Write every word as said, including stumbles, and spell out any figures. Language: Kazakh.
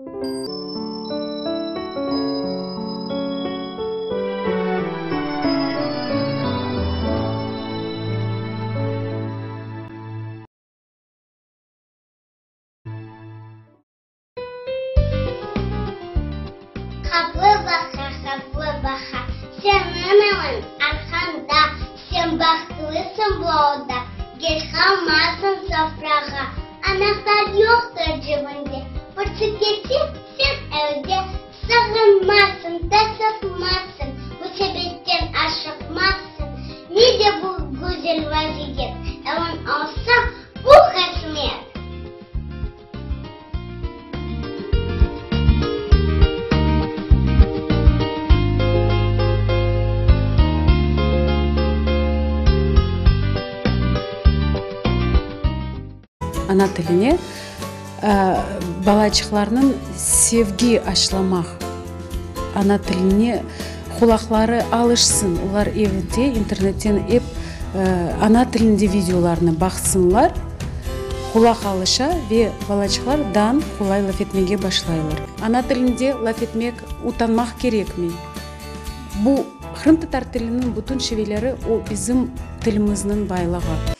Хабы-баха, хабы-баха, сен менен арканда, сен бактылысың болда, кел калмасын сафрага, анахтар жоктур жибинде, бұрсы кетсең сен әуде, сағынмасын, тасыпмасын, bu себептен ашықмасын, неде бұл güzel vaziyet, әуін алса, bu кısmet. Ана тіліне балачықларының sevgi ашламақ. Ана тіліне құлақлары алышсын. Олар евінде интернеттен еп ана тілінде видеоларыны бақсынлар. Құлақ алыша ве балачықлар дан құлай лаф етмеге башлайлар. Ана тілінде лаф етмек утанмақ керек ме? Бұл Қырым татар тілінің бүтін шевелері о bizim тіліміздің байлығы.